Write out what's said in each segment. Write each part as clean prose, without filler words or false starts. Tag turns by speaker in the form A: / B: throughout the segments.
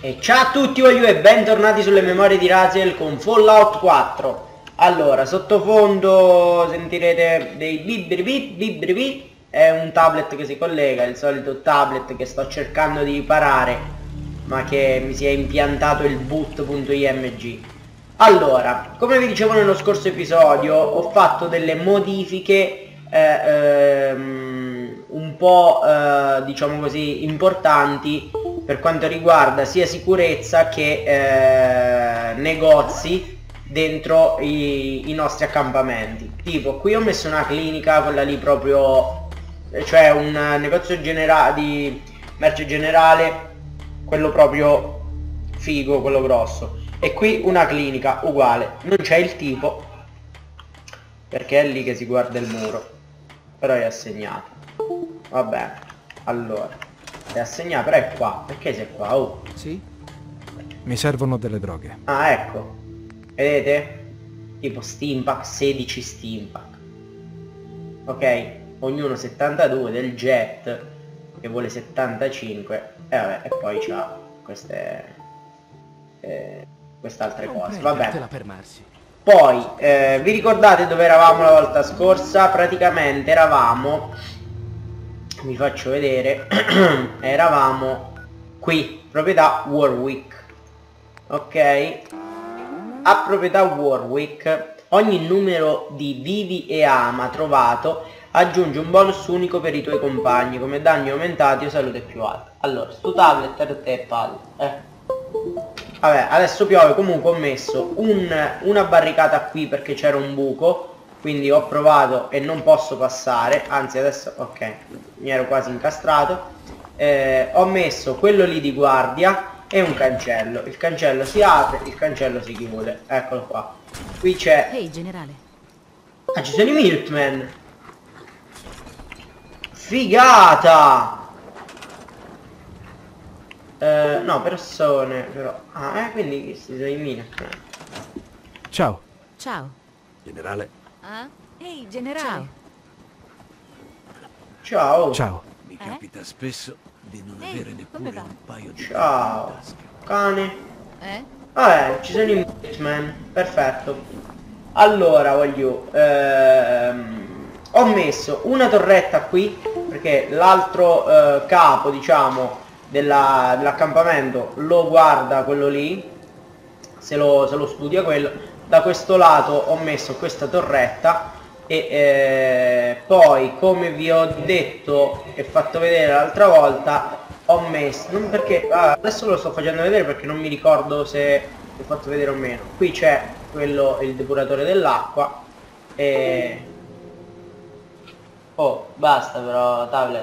A: E ciao a tutti voglio e bentornati sulle memorie di Raziel con Fallout 4. Allora, sottofondo sentirete dei bip. È un tablet che si collega, il solito tablet che sto cercando di riparare, ma che mi si è impiantato il boot.img. Allora, come vi dicevo nello scorso episodio, ho fatto delle modifiche un po' diciamo così importanti per quanto riguarda sia sicurezza che negozi dentro i nostri accampamenti. Tipo qui ho messo una clinica, quella lì proprio, cioè un negozio di merce generale, quello proprio figo, quello grosso, e qui una clinica uguale. Non c'è il tipo perché è lì che si guarda il muro, però è assegnato. Vabbè, allora è assegnato, però è qua. Perché sei qua? Oh.
B: Sì? Mi servono delle droghe.
A: Ah, ecco. Vedete? Tipo Stimpack, 16 Stimpack. Ok, ognuno 72 del Jet che vuole 75. E vabbè, e poi c'ha queste altre cose. Vabbè. Poi vi ricordate dove eravamo la volta scorsa? Praticamente eravamo, vi faccio vedere, eravamo qui, proprietà Warwick. Ok, a proprietà Warwick ogni numero di vivi e ama trovato aggiunge un bonus unico per i tuoi compagni, come danni aumentati o salute più alta. Allora, sto tablet per te e palle. Vabbè, adesso piove. Comunque ho messo una barricata qui perché c'era un buco, quindi ho provato e non posso passare, anzi adesso, ok, mi ero quasi incastrato. Ho messo quello lì di guardia e un cancello. Il cancello si apre, il cancello si chiude. Eccolo qua. Qui c'è...
C: Ehi, generale.
A: Ah, ci sono i Milkman. Figata! No, persone, però... Ah, quindi questi sono i Milkman.
B: Ciao.
C: Ciao.
D: Generale.
C: Ah? Ehi, generale.
A: Ciao.
B: Ciao.
D: Mi capita spesso di non avere neppure un paio di
A: Ciao.
D: tasche.
A: Cane.
C: Eh?
A: Ci sono i Milkman. Perfetto. Allora, voglio... ho messo una torretta qui, perché l'altro capo, diciamo, dell'accampamento lo guarda quello lì, se lo studia quello. Da questo lato ho messo questa torretta e poi, come vi ho detto e fatto vedere l'altra volta, ho messo, non perché adesso lo sto facendo vedere perché non mi ricordo se l'ho fatto vedere o meno. Qui c'è quello, il depuratore dell'acqua, e oh, basta però tablet.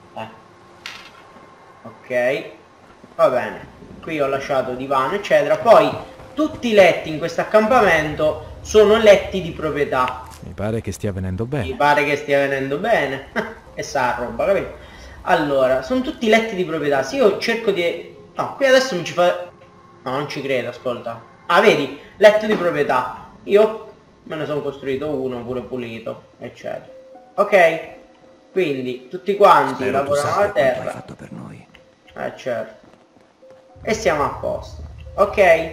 A: Ok, va bene. Qui ho lasciato divano eccetera. Poi tutti i letti in questo accampamento sono letti di proprietà.
B: Mi pare che stia venendo bene.
A: Mi pare che stia venendo bene. E sa roba, capito? Allora, sono tutti letti di proprietà. Se io cerco di... No, qui adesso mi ci fa... No, non ci credo, ascolta. Ah, vedi? Letto di proprietà. Io me ne sono costruito uno pure pulito, eccetera. Ok? Quindi tutti quanti lavorano la terra.
D: Fatto per noi.
A: Certo. E siamo a posto. Ok.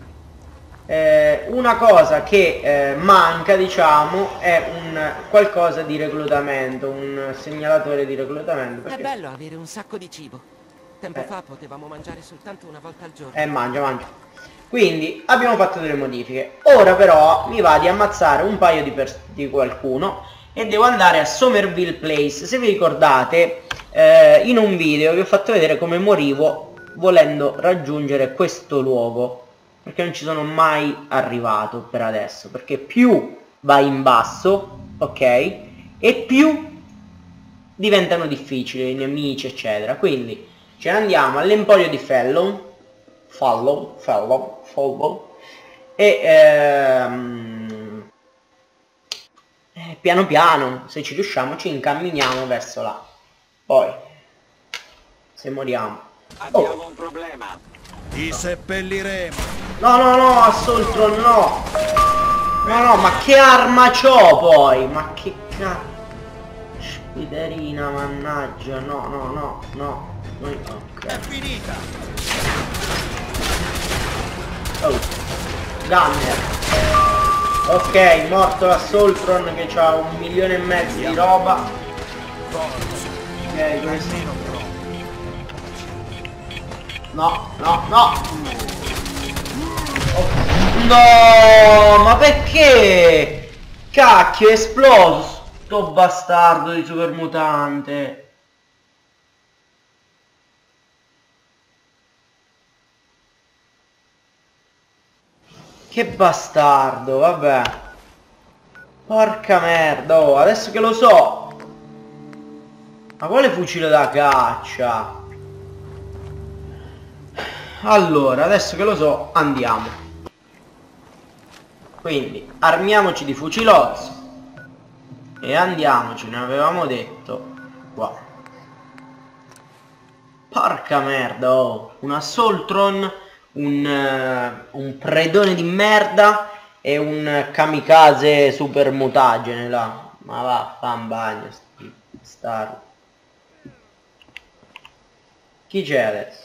A: Una cosa che manca, diciamo, è un qualcosa di reclutamento, un segnalatore di reclutamento.
E: È bello avere un sacco di cibo. Tempo fa potevamo mangiare soltanto una volta al giorno.
A: Mangia. Quindi abbiamo fatto delle modifiche. Ora però mi va di ammazzare un paio di qualcuno e devo andare a Somerville Place. Se vi ricordate, in un video vi ho fatto vedere come morivo volendo raggiungere questo luogo, perché non ci sono mai arrivato per adesso, perché più vai in basso, ok, e più diventano difficili i nemici eccetera. Quindi ce ne andiamo all'Emporio di Fellow e piano piano, se ci riusciamo, ci incamminiamo verso là. Poi se moriamo
D: Abbiamo un problema. Ti seppelliremo.
A: No, Assaultron no. No, ma che arma c'ho poi? Ma che cazzo? Spiderina, mannaggia. No. Ok.
D: È finita.
A: Oh, Gunner. Ok, morto la Soltron che ha 1,5 milioni di roba. Ok, questo. No, no, no. Oh. No, ma perché? Cacchio, è esploso sto bastardo di supermutante. Che bastardo, vabbè. Porca merda, oh, adesso che lo so. Ma quale fucile da caccia? Allora, adesso che lo so, andiamo. Quindi, armiamoci di fucilozzo. E andiamoci, ne avevamo detto. Qua. Porca merda, oh. Una Soltron, un predone di merda e un kamikaze super mutagene là. Ma va, fa un bagno, star. Chi c'è adesso?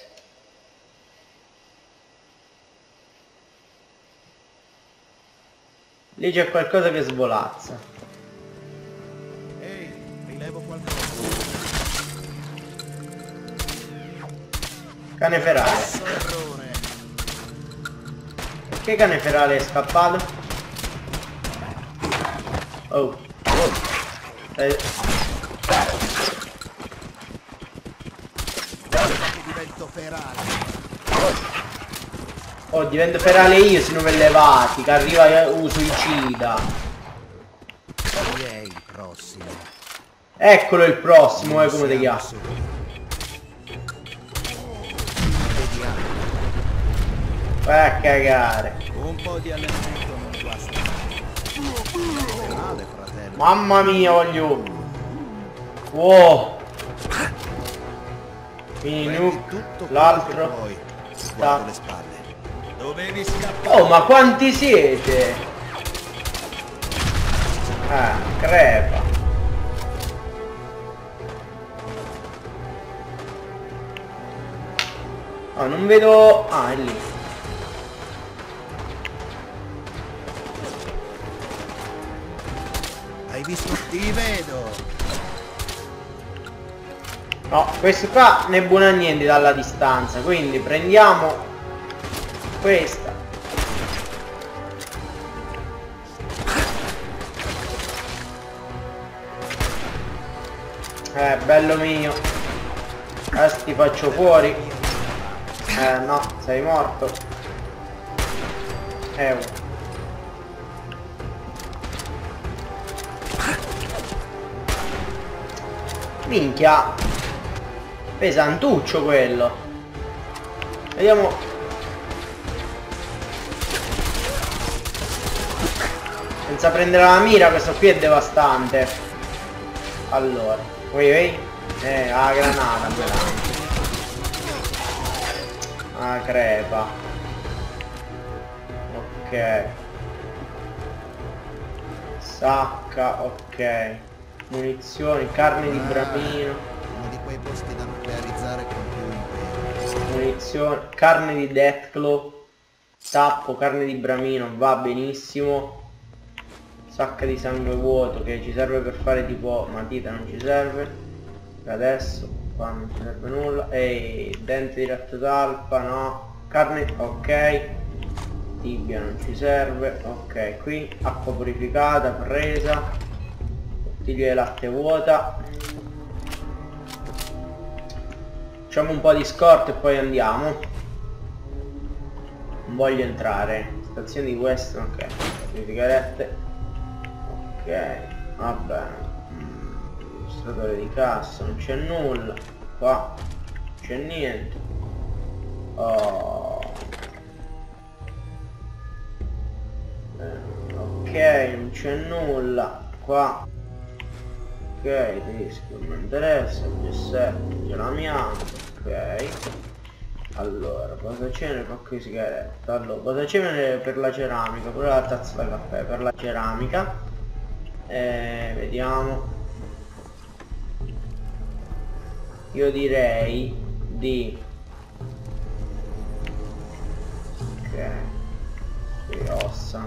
A: Lì c'è qualcosa che svolazza.
D: Ehi, rilevo qualcosa.
A: Cane ferale. Che cane ferale è scappato? Oh.
D: Divento ferale.
A: Oh, divento ferale io se non levati, che arriva suicida.
D: Chi è il prossimo?
A: Eccolo il prossimo, come ti chiama? Vai a cagare.
D: Un po' di allenamento non guasta. Male, fratello.
A: Mamma mia, voglio. Wow. Quindi l'altro sta.
D: Le spalle. Dovevi scappare.
A: Oh, ma quanti siete? Ah, crepa. Oh, non vedo. Ah, è lì.
D: Hai visto? Ti vedo.
A: No, questo qua ne è buono a niente dalla distanza, quindi prendiamo questa. Bello mio. Adesso ti faccio fuori. No, sei morto. Minchia. Pesantuccio quello. Vediamo. Senza prendere la mira, questo qui è devastante. Allora, la granata la crepa. Ok. Sacca, ok. Munizioni, carne di bramino.
D: Uno di quei posti da nuclearizzare con più impegno.
A: Munizioni, carne di Deathclaw. Tappo, carne di bramino, va benissimo. Sacca di sangue vuoto che ci serve per fare tipo matita, non ci serve per adesso, qua non ci serve nulla. E dente di rattotalpa, no. Carne, ok. Tibia non ci serve, ok. Qui acqua purificata presa, bottiglia di latte vuota. Facciamo un po' di scorte e poi andiamo. Non voglio entrare. Stazione di West, ok. Sigarette. Ok, va bene. Registratore di cassa, non c'è nulla. Qua non c'è niente. Oh. Ok, non c'è nulla. Qua. Ok, disco, non mi interessa. G7, ce l'amiamo. Ok. Allora, cosa c'è nel pacco di sigarette? Allora, cosa c'è per la ceramica? Pure la tazza da caffè per la ceramica. Vediamo. Io direi di... Ok. Qui ossa.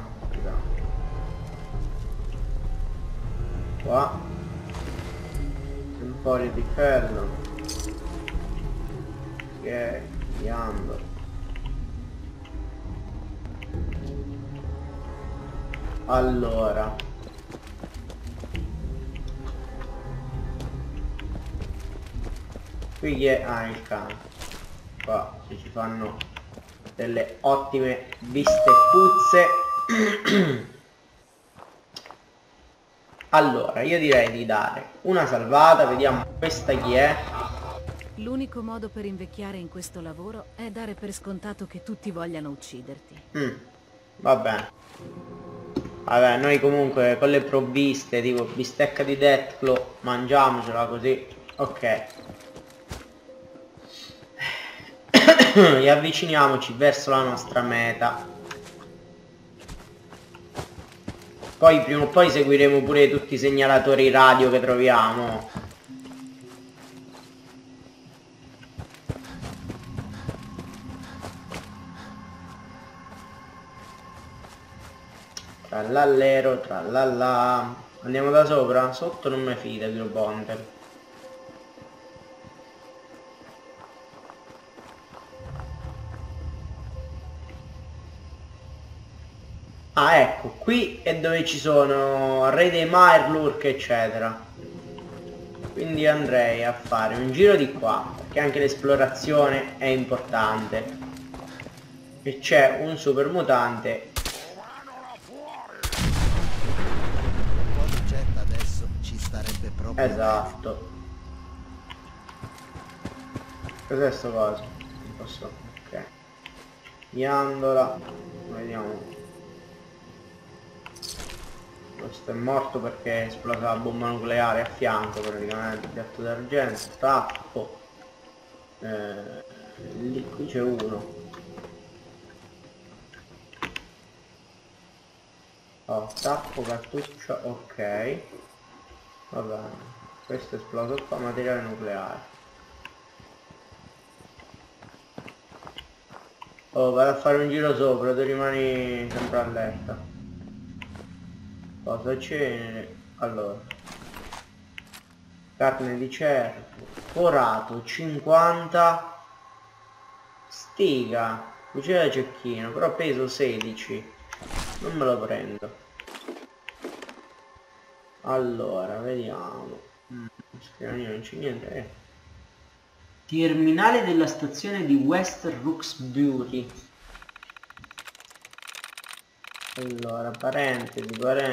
A: Qua. Un po' di ferro. Ok, andiamo. Allora. Qui chi è? Ah, il cane. Qua ci fanno delle ottime viste puzze. Allora, io direi di dare una salvata, vediamo questa chi è.
C: L'unico modo per invecchiare in questo lavoro è dare per scontato che tutti vogliano ucciderti.
A: Va bene. Vabbè, noi comunque con le provviste, tipo bistecca di Deathclaw, mangiamocela così. Ok. E avviciniamoci verso la nostra meta. Poi prima o poi seguiremo pure tutti i segnalatori radio che troviamo. Trallallero, trallallà. Andiamo da sopra? Sotto non mi fida di ponte. Ah, ecco, qui è dove ci sono Re dei Mirelurk eccetera. Quindi andrei a fare un giro di qua, perché anche l'esplorazione è importante. E c'è un super mutante.
D: Adesso ci starebbe proprio.
A: Esatto. Cos'è sto coso? Non posso. Ok. Ghiandola. Vediamo. Questo è morto perché è esplosa la bomba nucleare a fianco praticamente. Piatto d'argento, tappo. Lì qui c'è uno. Oh, tappo, cartuccia, ok. Va bene. Questo è esploso qua, materiale nucleare. Oh, vado a fare un giro sopra, tu rimani sempre allerta. Cosa c'è? Allora, carne di cervo, forato 50, stiga, cucina da cecchino, però peso 16, non me lo prendo. Allora, vediamo. Scrivania non c'è niente. Terminale della stazione di West Rooksbury. Allora, parentesi,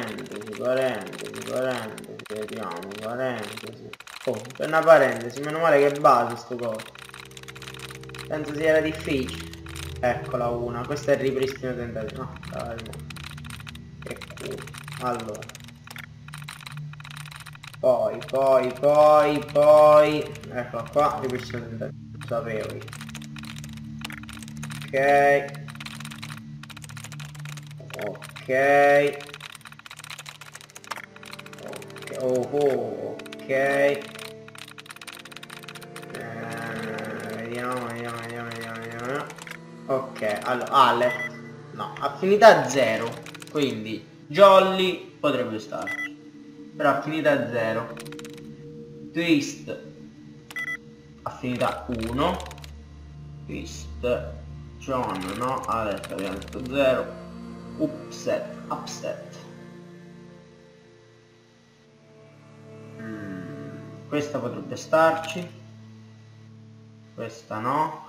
A: vediamo, parentesi. Oh, c'è una parentesi, meno male che è base sto coso. Penso sia difficile. Eccola una, questo è il ripristino tentativo. No, dai, no. Che culo. Allora. Poi. Eccola qua, ripristino tentativo. Lo sapevo io. Ok. Ok. Vediamo. Ok, allora, Alert. No, affinità 0. Quindi Jolly potrebbe starci. Però affinità 0. Twist. Affinità 1. Twist. John, no? Alert abbiamo detto 0. Upset. Questa potrebbe starci. Questa no.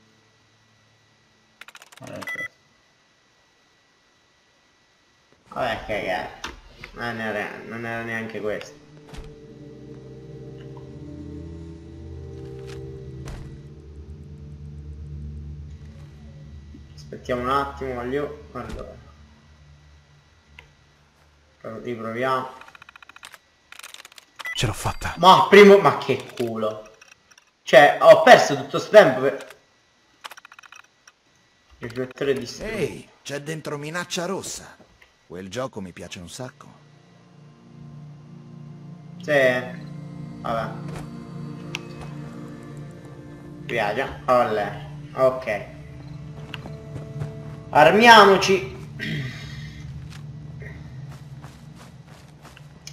A: Vabbè, che non era neanche questo. Aspettiamo un attimo, voglio. Allora. Riproviamo.
B: Ce l'ho fatta.
A: Ma che culo. Cioè, ho perso tutto sto tempo per... Riflettore di stile.
D: Ehi, c'è dentro Minaccia Rossa. Quel gioco mi piace un sacco.
A: Sì. Vabbè. Piace. Olè. Ok. Armiamoci.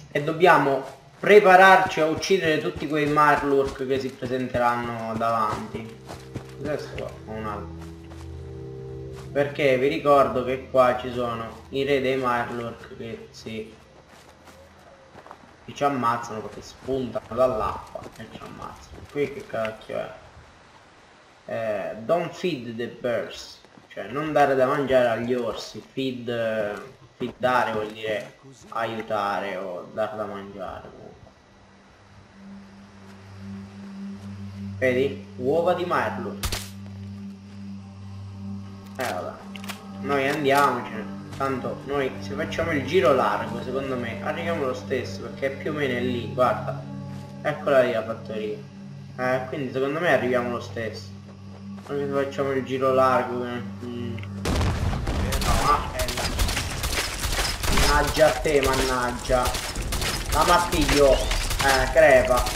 A: E dobbiamo prepararci a uccidere tutti quei Marlurk che si presenteranno davanti. Cos'è sto? Un altro. Perché vi ricordo che qua ci sono i re dei Marlurk che ci ammazzano perché spuntano dall'acqua e ci ammazzano. Qui che cacchio è? Don't feed the birds, cioè non dare da mangiare agli orsi. Feedare vuol dire aiutare o dar da mangiare. Vedi? Uova di Marlurk. Vabbè. Noi andiamocene. Tanto noi se facciamo il giro largo, secondo me arriviamo lo stesso, perché è più o meno lì, guarda. Eccola lì la fattoria. Quindi secondo me arriviamo lo stesso. Anche se facciamo il giro largo. Mannaggia a te, mannaggia. La mattiglio. Crepa.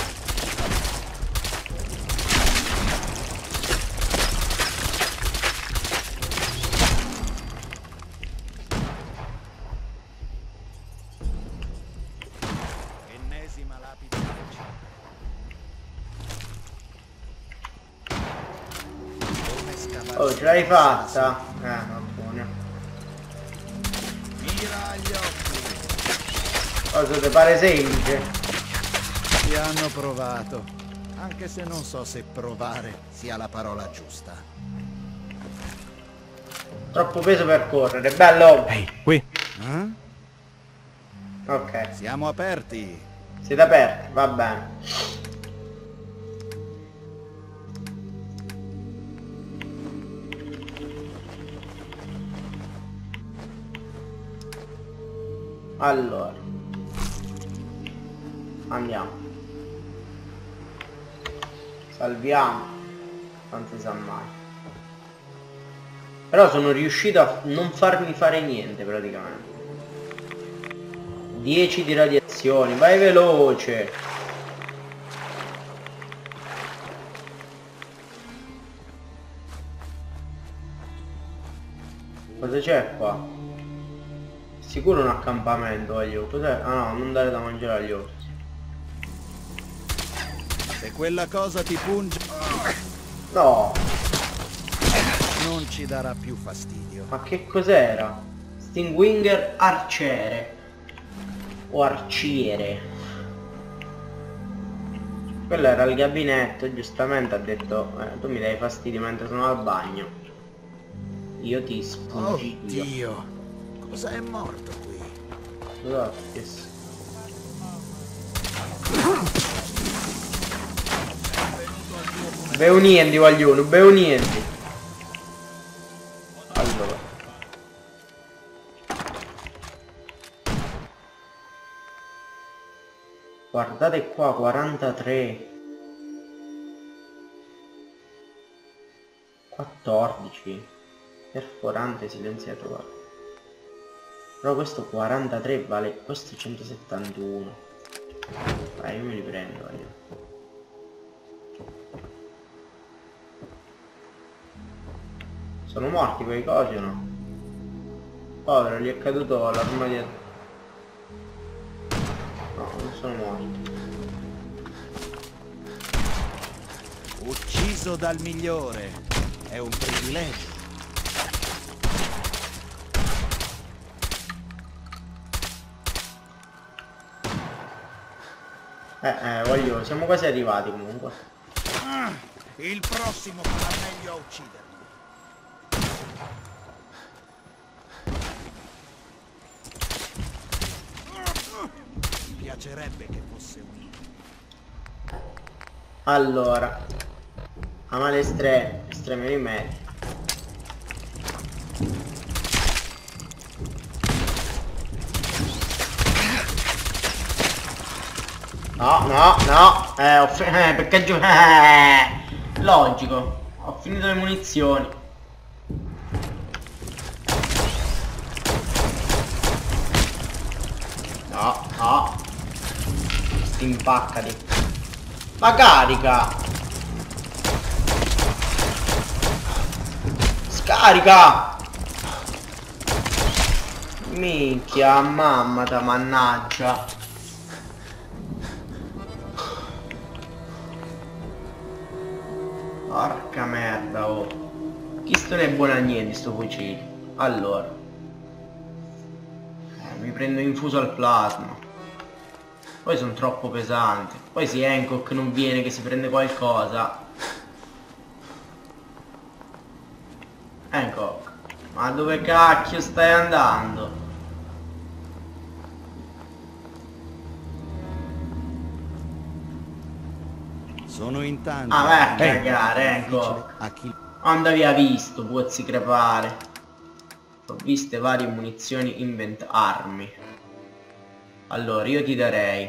A: Oh, ce l'hai fatta? Va buona.
D: Mira agli occhi.
A: Cosa ti pare semplice?
D: Ci hanno provato, anche se non so se provare sia la parola giusta.
A: Troppo peso per correre, bello!
B: Ehi, qui!
A: Ok.
D: Siamo aperti.
A: Siete aperti, va bene. Allora andiamo, salviamo, non si sa mai. Però sono riuscito a non farmi fare niente praticamente. 10 di radiazioni, vai veloce. Cosa c'è qua? Sicuro un accampamento agli orsi. Cos'è? Ah no, non dare da mangiare agli orsi.
D: Se quella cosa ti punge,
A: No!
D: non ci darà più fastidio.
A: Ma che cos'era? Stingwinger arciere. O arciere. Quello era il gabinetto, giustamente ha detto tu mi dai fastidio mentre sono al bagno. Io ti spugiglio.
D: Oddio, cosa è morto qui?
A: Grazie. Beu niente vogliono, beu niente. Allora guardate qua, 43 14 perforante silenziatore. Però questo 43 vale, questo 171. Vai, io me li prendo io. Sono morti quei cosi o no? Povero, gli è caduto l'armadio. No, non sono morti.
D: Ucciso dal migliore. È un privilegio.
A: Voglio, siamo quasi arrivati comunque.
D: Il prossimo farà meglio a ucciderlo. Mi piacerebbe che fosse un...
A: Allora, a male estreme rimedi. No, perché giù... logico, ho finito le munizioni. No. Stimpaccati. Ma carica! Scarica! Minchia, mamma da mannaggia. Porca merda, oh. Chi sto ne è buono a niente sto fucile. Allora. Mi prendo infuso al plasma. Poi sono troppo pesante. Poi se Hancock non viene che si prende qualcosa. Hancock, ma dove cacchio stai andando?
D: Sono in tanti.
A: Ah, vai a cagare, Hancock.
D: A chi...
A: Andavi a visto, puzzi crepare. Ho viste varie munizioni armi. Allora, io ti darei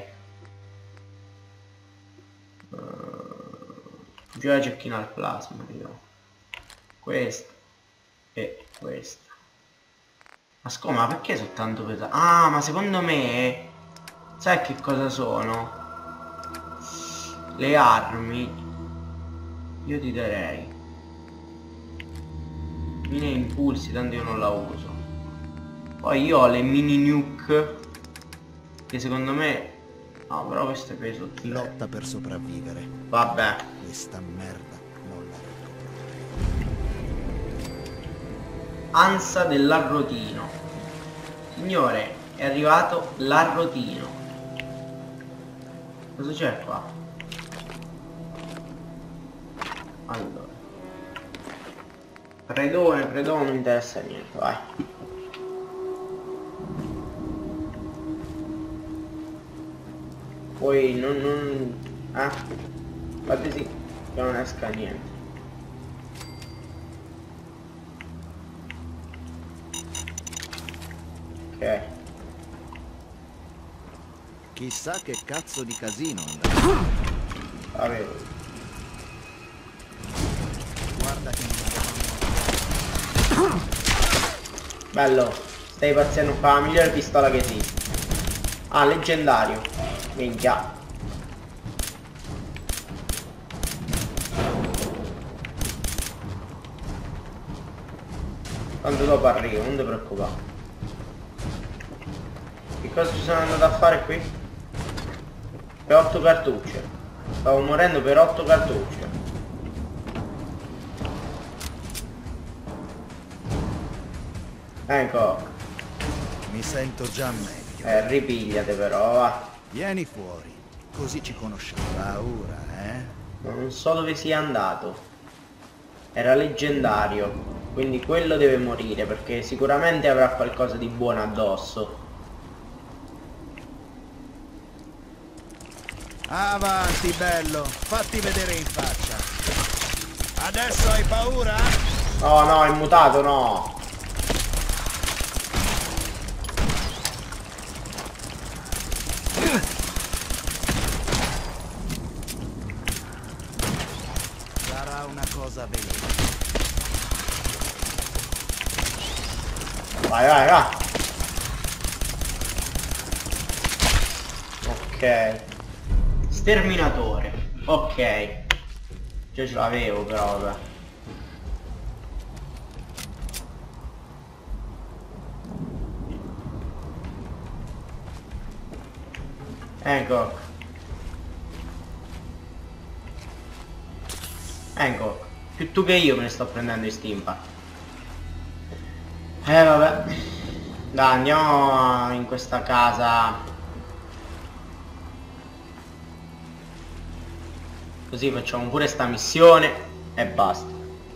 A: già cecchina al plasma, io. Questa e questa. Ma perché sono tanto pesanti? Ah, ma secondo me sai che cosa sono? Le armi. Io ti darei mine impulsi, tanto io non la uso. Poi io ho le mini nuke che secondo me... No, però questo è peso 3.
D: Lotta per sopravvivere.
A: Vabbè.
D: Questa merda non la recupero.
A: Ansa dell'arrotino. Signore, è arrivato l'arrotino. Cosa c'è qua? Allora. Predone, non mi interessa niente, vai. Poi non... Infatti sì, che non esca niente. Ok.
D: Chissà che cazzo di casino andrà.
A: Avevo.
D: Guarda che non
A: Bello, stai paziendo qua, la migliore pistola che esiste. Ah, leggendario. Minchia. Tanto dopo arrivo, non ti preoccupare. Che cosa ci sono andato a fare qui? Per 8 cartucce. Stavo morendo per 8 cartucce. Ecco.
D: mi sento già meglio.
A: Ripigliate però, va.
D: Vieni fuori, così ci conosciamo. Paura,
A: Ma non so dove sia andato. Era leggendario, quindi quello deve morire perché sicuramente avrà qualcosa di buono addosso.
D: Avanti, bello, fatti vedere in faccia. Adesso hai paura?
A: Oh no, è mutato, no.
D: Sarà una cosa veloce.
A: Vai, vai, vai. Ok. Sterminatore. Ok. Già ce l'avevo però, vabbè. Ecco. Ecco. Più tu che io me ne sto prendendo in stimpa. Vabbè. Dai, andiamo in questa casa. Così facciamo pure sta missione e basta.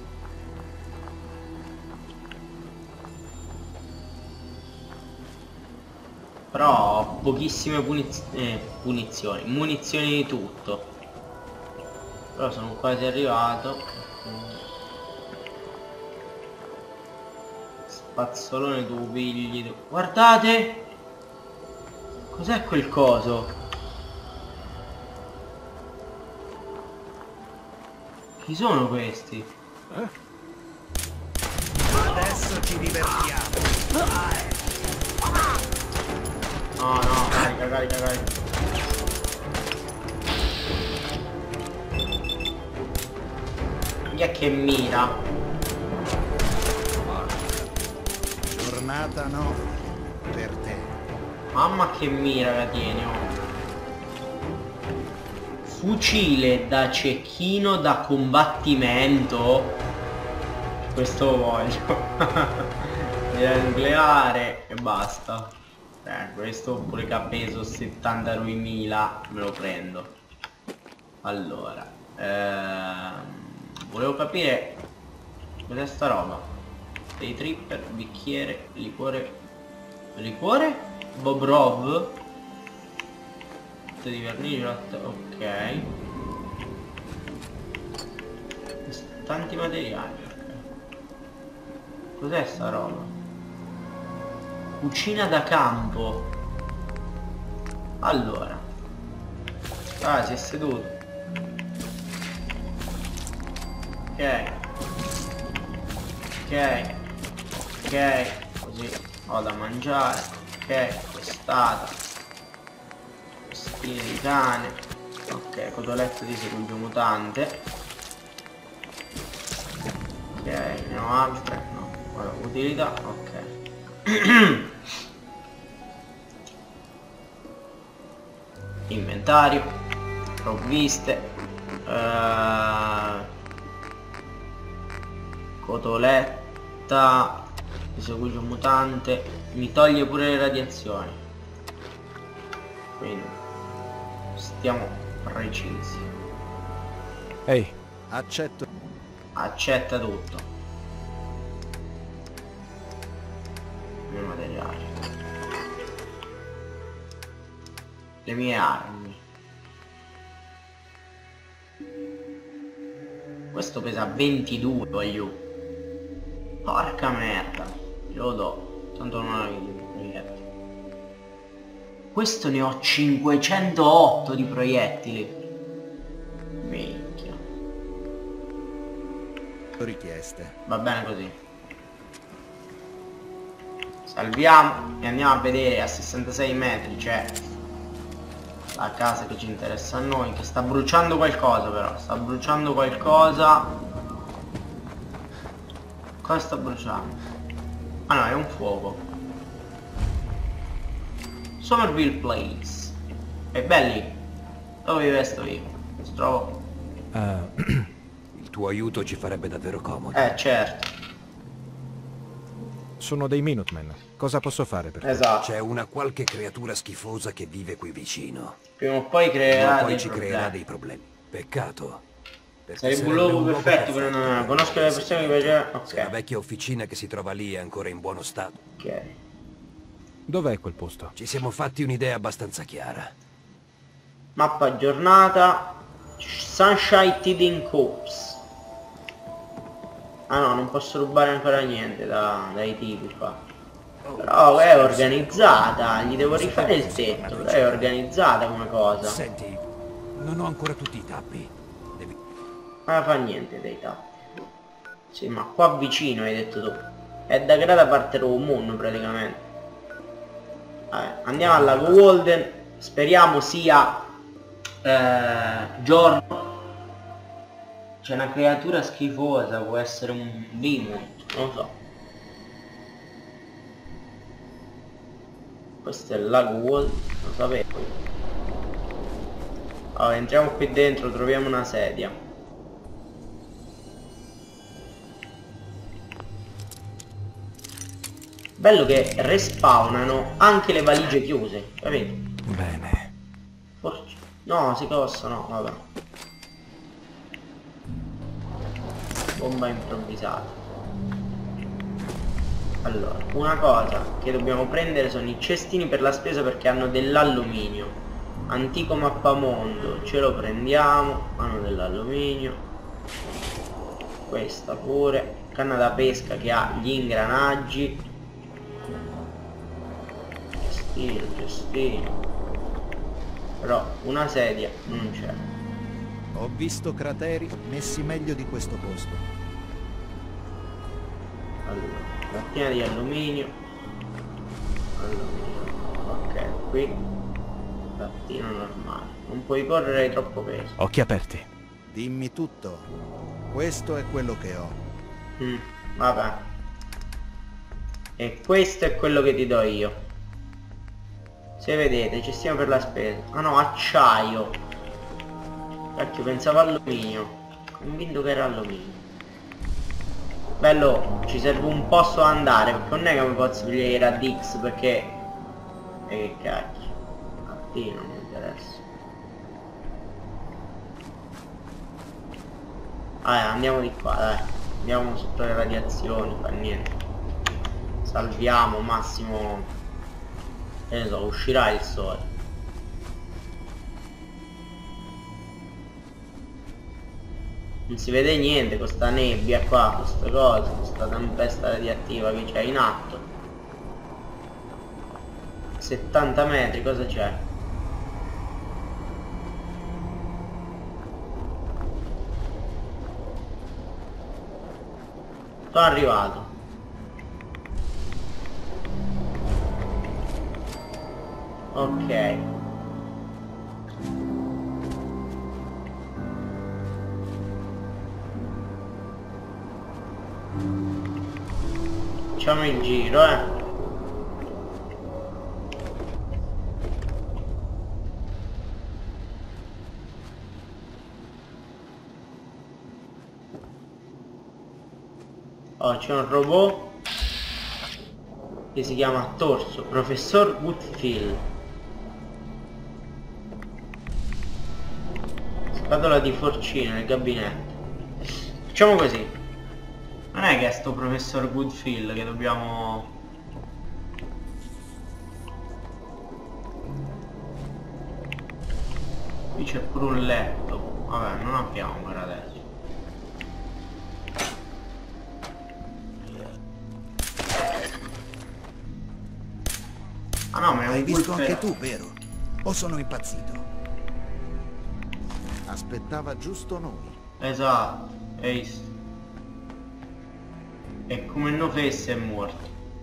A: Però ho pochissime munizioni di tutto. Però sono quasi arrivato. Spazzolone tu pigli. Guardate! Cos'è quel coso? Chi sono questi?
D: Adesso ci divertiamo.
A: No, no, carica, carica, carica. Chi è che mira?
D: Giornata no, per te.
A: Mamma che mira la tieni, oh. fucile da cecchino da combattimento. Questo voglio. Mira nucleare e basta. Questo pure che ha peso 72.000 me lo prendo. Allora volevo capire cos'è sta roba. Dei tripper, bicchiere, liquore. Liquore? Bobrov di vernice, ok. Tanti materiali, ok. Cos'è sta roba? Cucina da campo. Allora, ah, si è seduto. Ok, ok, ok, così ho da mangiare. Ok, costata, spine di cane. Ok, cotolette di segugio mutante. Ok, ne ho altre. No, allora, utilità, ok. Inventario, provviste, cotoletta di segugio mutante. Mi toglie pure le radiazioni, quindi stiamo precisi.
B: Ehi,
D: Accetto.
A: Accetta tutto. I materiali, le mie armi. Questo pesa 22, voglio. Porca merda, glielo do. Tanto non ho proiettili. Questo ne ho 508 di proiettili. Minchia.
D: Richieste.
A: Va bene così. Salviamo e andiamo a vedere. A 66 metri c'è la casa che ci interessa a noi, che sta bruciando qualcosa però. Sta bruciando qualcosa. Cosa sta bruciando? Ah no, è un fuoco. Somerville Place. E belli. Dove vi resto io? Trovo.
F: Il tuo aiuto ci farebbe davvero comodo.
A: Certo.
B: sono dei Minutemen. Cosa posso fare per te?
A: Esatto.
F: C'è una qualche creatura schifosa che vive qui vicino.
A: Prima o poi
F: creerà dei problemi. Peccato.
A: Sarebbe un luogo perfetto per una... Conosco le persone che piacevano... Ok.
F: La vecchia officina che si trova lì è ancora in buono stato.
A: Ok.
B: Dov'è quel posto?
F: Ci siamo fatti un'idea abbastanza chiara.
A: Mappa aggiornata. Sunshine Tiding Corps. Ah no, non posso rubare ancora niente dai tipi qua. Però è organizzata, gli devo rifare il tetto, però è organizzata come cosa.
F: Senti, non ho ancora tutti i tappi.
A: Non fa niente dei tappi. Sì, ma qua vicino hai detto tu. È da grada parte Moon praticamente. Vabbè, andiamo al lago Walden. Speriamo sia giorno. C'è una creatura schifosa, può essere un demon, non lo so. Questo è il lago Walden, lo sapevo. Allora, entriamo qui dentro, troviamo una sedia. Bello che respawnano anche le valigie chiuse, capito?
B: Bene.
A: Forse... No, si possono, vabbè. Bomba improvvisata. Allora, una cosa che dobbiamo prendere sono i cestini per la spesa perché hanno dell'alluminio. Antico mappamondo, ce lo prendiamo, hanno dell'alluminio. Questa pure. Canna da pesca che ha gli ingranaggi. Gestino. Però una sedia non c'è.
D: Ho visto crateri messi meglio di questo posto.
A: Allora, lattina di alluminio. Ok, qui lattina normale. Non puoi correre troppo peso.
B: Occhi aperti.
D: Dimmi tutto. Questo è quello che ho.
A: Vabbè. E questo è quello che ti do io. Se vedete, ci stiamo per la spesa. Ah no, acciaio. Cacchio, pensavo alluminio. Convinto che era alluminio. Bello, ci serve un posto da andare, perché non è che mi posso pigliare a Dix perché... che cacchio. A te non mi interessa. Andiamo di qua, dai. Andiamo sotto le radiazioni, fa niente. Salviamo, massimo. Ne so, uscirà il sole. Non si vede niente con sta nebbia qua, con queste cose, con sta tempesta radioattiva che c'è in atto. 70 metri, cosa c'è? Sono arrivato. Ok. Facciamo il giro, Oh, c'è un robot che si chiama Torso, Professor Woodfield. Scatola di forcine nel gabinetto. Facciamo così. Non è che è sto Professor Woodfield che dobbiamo... Qui c'è pure un letto. Vabbè, non abbiamo per adesso. Ah no, ma è un
D: Hai visto
A: Woodfield.
D: anche tu, vero? O sono impazzito? Aspettava giusto noi.
A: Esatto, hai visto? È come no fesse è morto.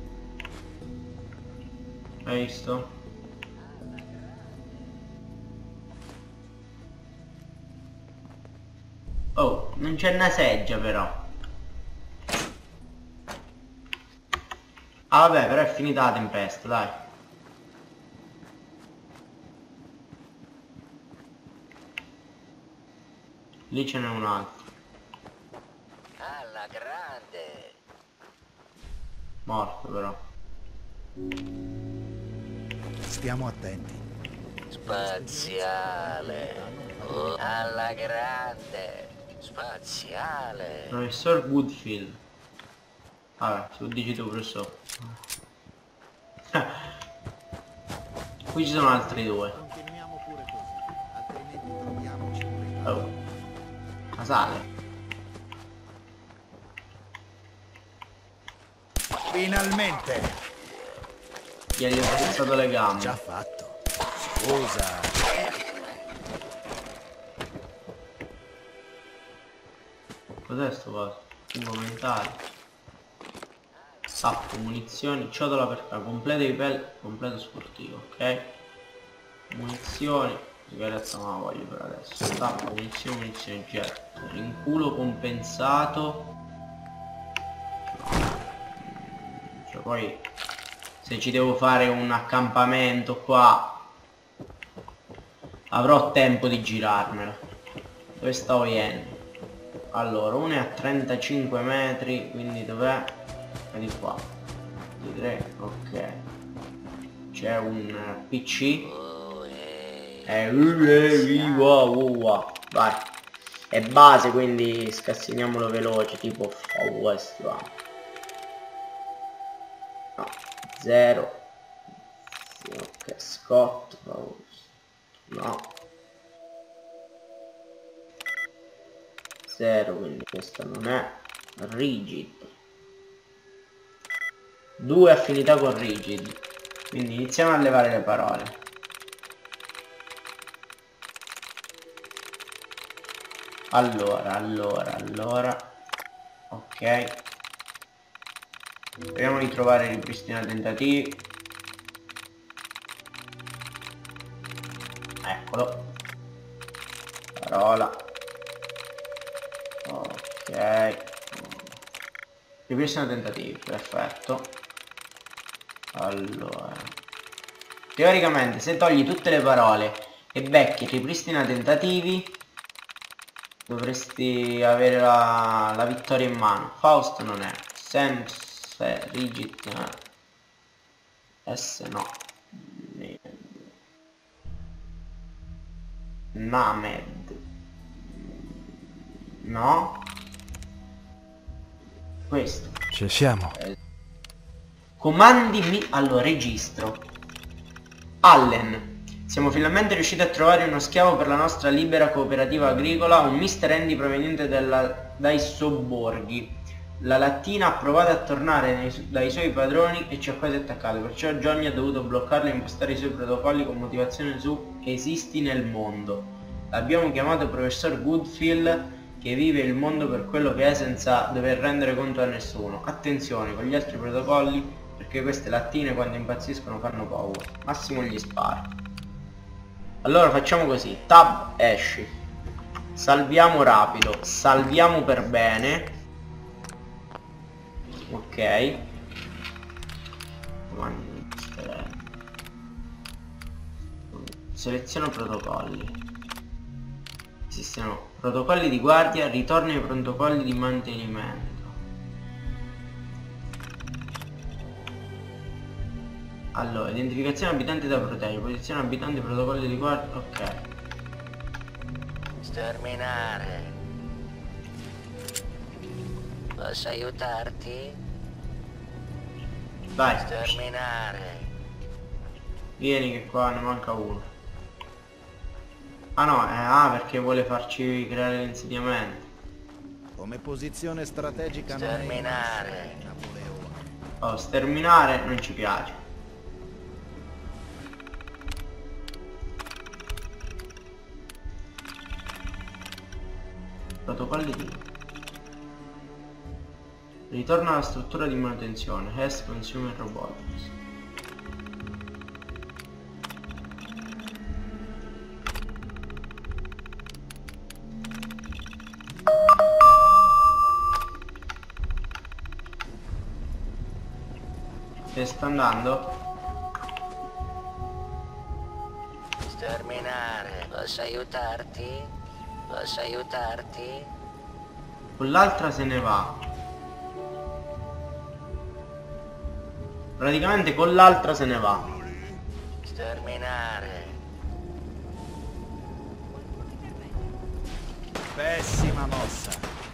A: Hai visto? Oh, non c'è una seggia però. Ah vabbè, però è finita la tempesta, dai. Lì ce n'è un altro.
G: Alla grande.
A: Morto però.
D: Stiamo attenti.
G: Spaziale. Alla grande. Spaziale.
A: Professor Woodfield. Vabbè, se lo dici tu, professore. Qui ci sono altri due.
D: Continuiamo pure così, altrimenti troviamoci un riparo.
A: Oh. Ma sale.
D: Finalmente!
A: Gli hai spezzato le gambe.
D: Già fatto. Scusa.
A: Cos'è sto coso? Tubo mentale. Sappo, munizioni, ciotola per completo di pelle, completo sportivo, ok? Munizioni, sigaretta non la voglio per adesso. Sappo, munizioni, jet. Rinculo compensato. Cioè poi se ci devo fare un accampamento qua avrò tempo di girarmelo. Dove stavo iendo? Allora, uno è a 35 metri, quindi dov'è? È di qua. Di 3, ok. C'è un PC. Vai. È base, quindi scassiniamolo veloce, tipo questo. No, 0. Ok, Scott. No. 0, quindi questa non è. Rigid. 2 affinità con rigid. Quindi iniziamo a levare le parole. Allora. Ok. Speriamo di trovare ripristina tentativi. Eccolo. Parola. Ok. Ripristina tentativi, perfetto. Allora, teoricamente se togli tutte le parole e becchi ripristina tentativi dovresti avere la vittoria in mano. Faust non è. Sems Rigid S no. Named no. Questo.
B: Ci siamo.
A: Comandi allora registro. Allen. Siamo finalmente riusciti a trovare uno schiavo per la nostra libera cooperativa agricola, un Mr. Andy proveniente dai sobborghi. La lattina ha provato a tornare dai suoi padroni e ci ha quasi attaccato, perciò Johnny ha dovuto bloccarlo e impostare i suoi protocolli con motivazione su esisti nel mondo. L'abbiamo chiamato professor Goodfield, che vive il mondo per quello che è senza dover rendere conto a nessuno. Attenzione con gli altri protocolli, perché queste lattine quando impazziscono fanno paura. Massimo gli spara. Allora facciamo così, tab esci, salviamo rapido, salviamo per bene, ok, seleziono protocolli, esistono protocolli di guardia, ritorno ai protocolli di mantenimento. Allora, identificazione abitanti da proteggere, posizione abitanti, protocolli di guardia, ok.
G: Sterminare. Posso aiutarti?
A: Vai.
G: Sterminare.
A: Vieni che qua ne manca uno. Ah no, perché vuole farci creare l'insediamento.
D: Come posizione strategica non è
G: Sterminare.
D: Napoleone.
A: Oh, sterminare non ci piace. Protocolli di ritorno alla struttura di manutenzione. Has Consumer Robotics. Che sta andando?
G: Sterminare. Posso aiutarti? Posso aiutarti?
A: Con l'altra se ne va. Praticamente con l'altra se ne va.
G: Sterminare.
D: Pessima mossa.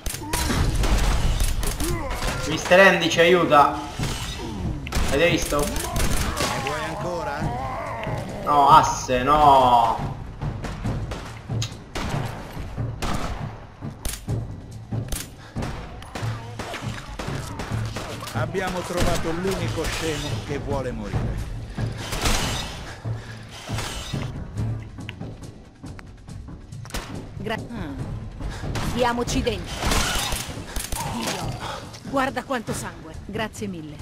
A: Mr. Andy ci aiuta. Avete visto?
D: Ne vuoi ancora?
A: No, asse, no.
D: Abbiamo trovato l'unico scemo che vuole morire.
C: Diamoci dentro. Dio, guarda quanto sangue. Grazie mille.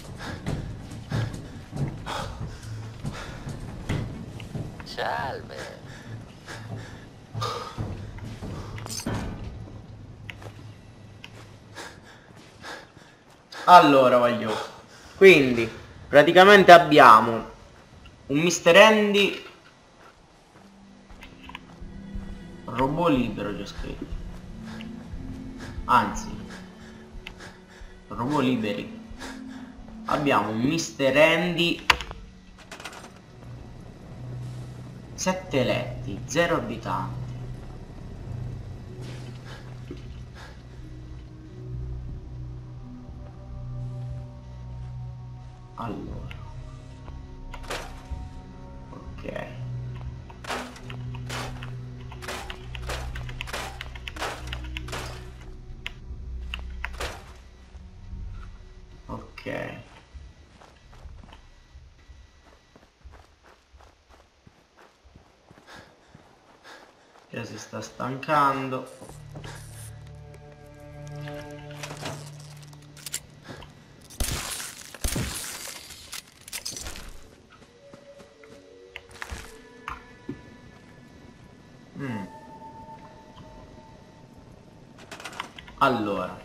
G: Salve.
A: Allora voglio. Quindi praticamente abbiamo un Mr. Andy robot libero, c'è scritto. Anzi, robot liberi. Abbiamo un Mr. Andy 7 eletti, 0 abitanti. Allora, ok. Ok. Che si sta stancando. Allora,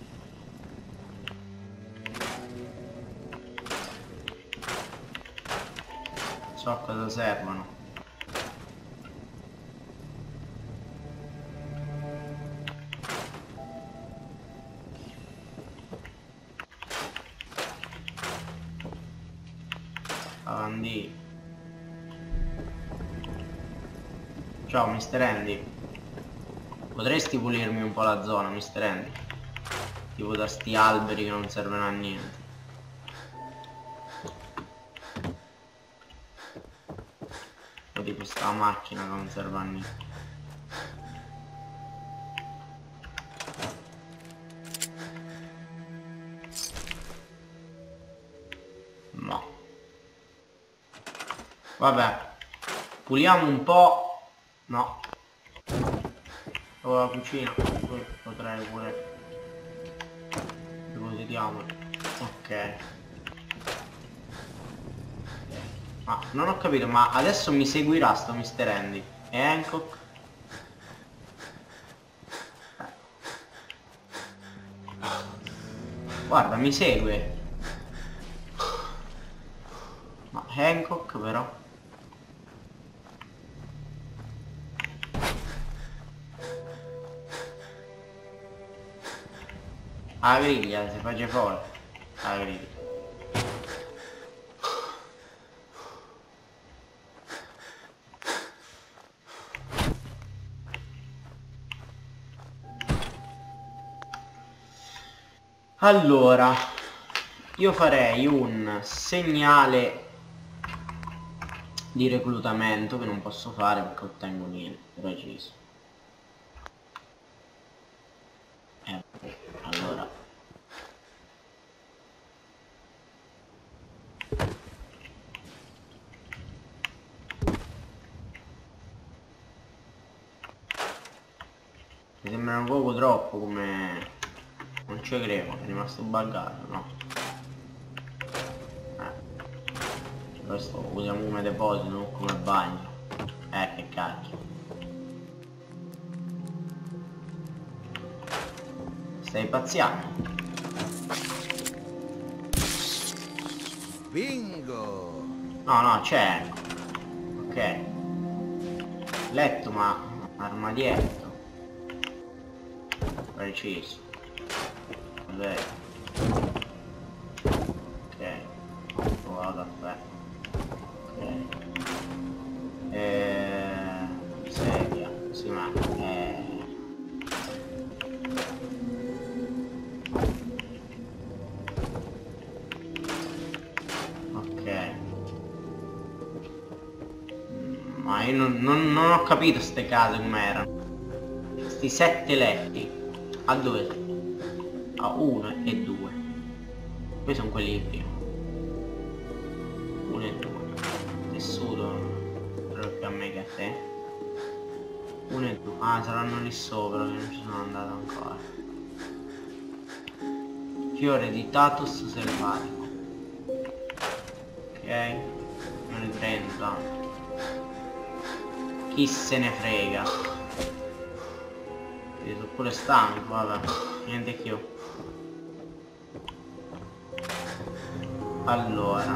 A: so a cosa servono. lavandino. Ciao Mr. Andy. Potresti pulirmi un po' la zona, Mr. Andy? Tipo da sti alberi che non servono a niente. O tipo sta macchina che non serve a niente. No. Vabbè. Puliamo un po'. No. La cucina. Poi potrei pure. Depositiamo. Ok. Ma non ho capito, ma adesso mi seguirà sto Mr. Andy. E Hancock? Guarda, mi segue. Ma Hancock però. La griglia, si face fuori. La griglia. Allora, io farei un segnale di reclutamento che non posso fare perché ottengo niente preciso. Allora mi sembra un poco troppo come... Non ci credo, è rimasto buggato, no? Questo usiamo come deposito, non come bagno. Che cacchio. Stai pazziando?
D: Bingo!
A: No, no, c'è. Ok. Letto, ma armadietto. Preciso. Vabbè. Ok. Oh, caffè. Ok. Sedia. Sì, ma ok. Ma io non ho capito ste case com'erano. Sti 7 letti. A dove sono? A 1 e 2. Questi sono quelli di prima. 1 e 2. Tessuto proprio più a me che a te. 1 e 2. Ah, saranno lì sopra che non ci sono andato ancora. Fiore di Tatus selvatico. Ok. Me ne prendo tanto. Chi se ne frega. Io sono pure stanco, vabbè. Niente più. Allora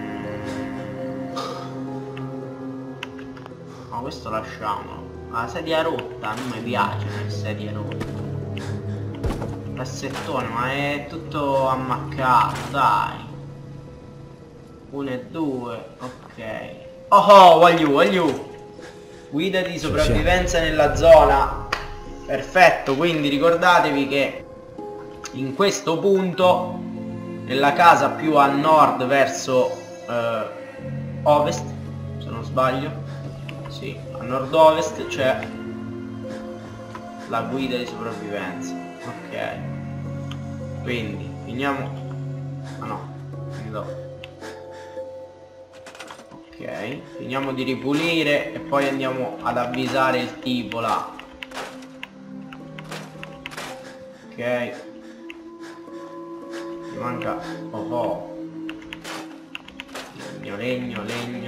A: ma questo lasciamolo. La sedia rotta non mi piace le sedie rotte. Cassettone, ma è tutto ammaccato, dai. 1 e 2, ok. Oh, voglio guida di sopravvivenza nella zona. Perfetto, quindi ricordatevi che in questo punto, nella casa più a nord verso ovest, se non sbaglio, sì, a nord-ovest c'è la guida di sopravvivenza. Ok, quindi finiamo. Ah no, ok, finiamo di ripulire e poi andiamo ad avvisare il tipo là. Ok, mi manca legno.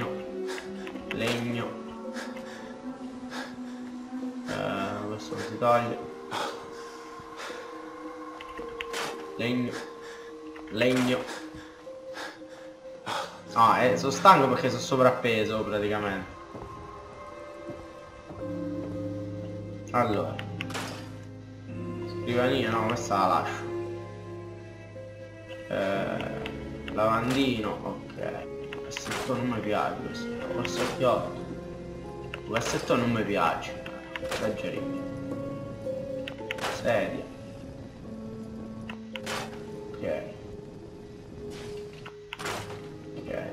A: Questo lo si toglie. Legno. No, sono stanco perché sono sovrappeso praticamente. Allora, scrivania, no, questa la lascio. Lavandino, ok. Cassetto non mi piace questo. Forse 8. Cassetto non mi piace. Esageriamo. Sedia. Ok. Ok.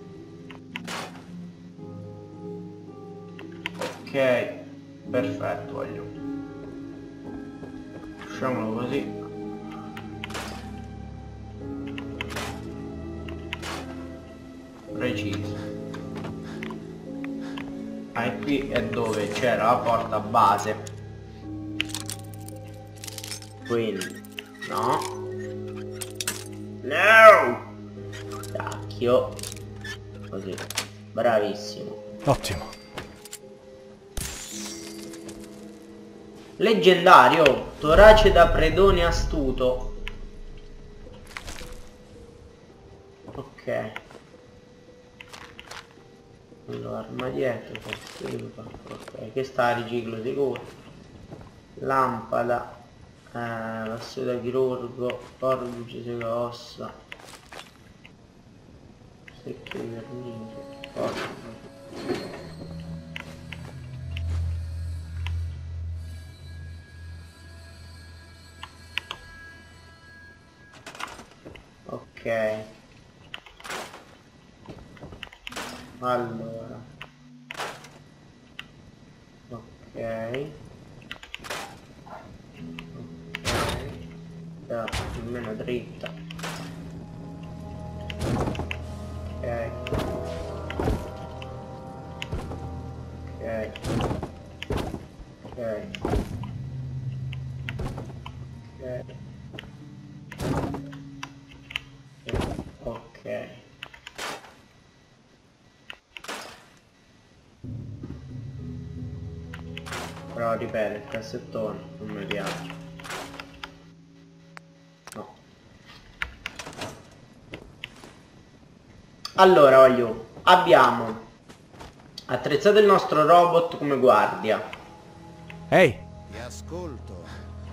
A: Ok. Perfetto, voglio. Lasciamolo così. Preciso. E qui è dove c'era la porta base, quindi no, cacchio, così, bravissimo,
B: Ottimo.
A: leggendario, torace da predone astuto. Ok. Allora, armadietto, ok, che sta a riciclo sicuro. Lampada, vasto da chirurgo, forbice sega ossa, secchio di vernice, ok. Allora, ok, più o meno dritta, ok, ok, ok, ok, ok. Però ripeto, il cassettone non mi piace. No. Allora voglio. Abbiamo attrezzato il nostro robot come guardia.
B: Ehi!
D: Ti ascolto.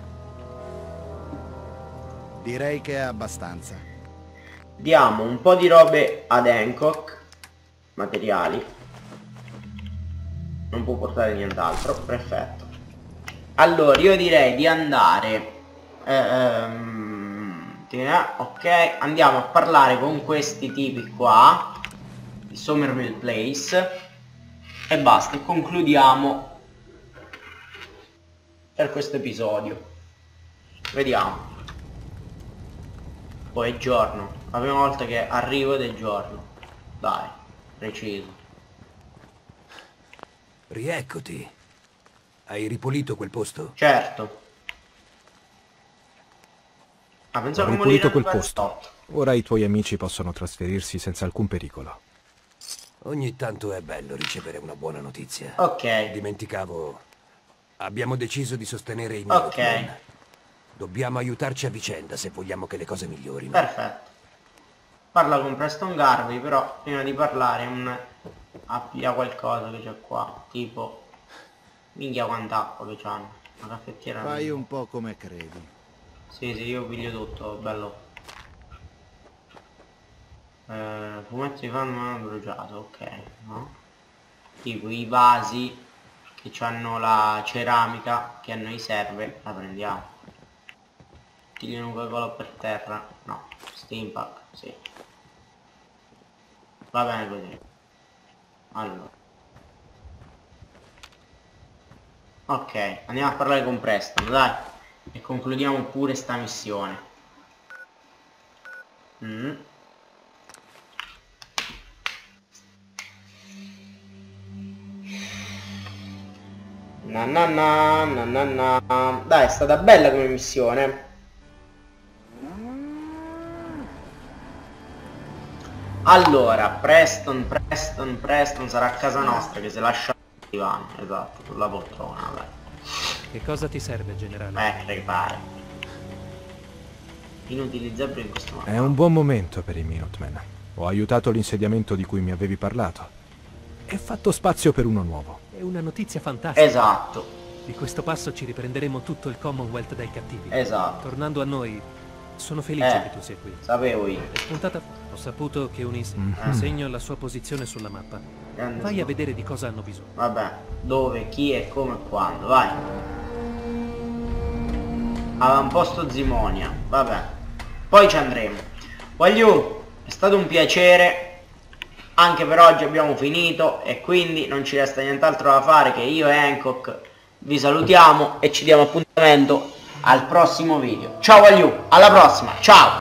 D: Direi che è abbastanza.
A: Diamo un po' di robe ad Hancock. Materiali. Non può portare nient'altro, perfetto. Allora io direi di andare ok, andiamo a parlare con questi tipi qua di Somerville Place e basta, e concludiamo per questo episodio. Vediamo. Poi è giorno, la prima volta che arrivo ed è giorno. Dai, preciso.
F: Rieccoti. Hai ripulito quel posto?
A: Certo. Ah,
B: Ho
A: pensavo che
B: ripulito
A: morire
B: quel posto. Ora i tuoi amici possono trasferirsi senza alcun pericolo.
F: Ogni tanto è bello ricevere una buona notizia.
A: Ok.
F: Dimenticavo. Abbiamo deciso di sostenere i Minutemen.
A: Ok.
F: Dobbiamo aiutarci a vicenda se vogliamo che le cose migliorino.
A: Perfetto. Parla con Preston Garvey, però prima di parlare appia qualcosa che c'è qua. Tipo. Minchia quant'acqua che c'hanno. Una caffettiera.
D: Fai un po' come credi.
A: Sì, io piglio tutto, bello. Fumetti di fanno bruciato, ok, no? Tipo i vasi che hanno la ceramica che a noi serve, la prendiamo. Tigliano un Coca-Cola per terra, no. Steampack, sì. Va bene così. Allora. Ok, andiamo a parlare con Preston, dai. E concludiamo pure sta missione. Dai, è stata bella come missione. Allora, Preston sarà a casa nostra che se lascia il divano, esatto, sulla poltrona, dai.
H: Che cosa ti serve, generale?
A: Prepare. Inutilizzabile in questo modo.
B: È un buon momento per i Minutemen. Ho aiutato l'insediamento di cui mi avevi parlato e fatto spazio per uno nuovo.
H: È una notizia fantastica.
A: Esatto.
H: Di questo passo ci riprenderemo tutto il Commonwealth dai cattivi.
A: Esatto.
H: Tornando a noi, Sono felice che tu sia qui.
A: Sapevo io.
H: È spuntata. Ho saputo che un segno la sua posizione sulla mappa. Vai a vedere di cosa hanno bisogno.
A: Vabbè, dove, chi e come e quando, vai. Avamposto Zimonia, vabbè. Poi ci andremo. Voglio, è stato un piacere. Anche per oggi abbiamo finito e quindi non ci resta nient'altro da fare che io e Hancock vi salutiamo e ci diamo appuntamento al prossimo video. Ciao Voglio, alla prossima, ciao!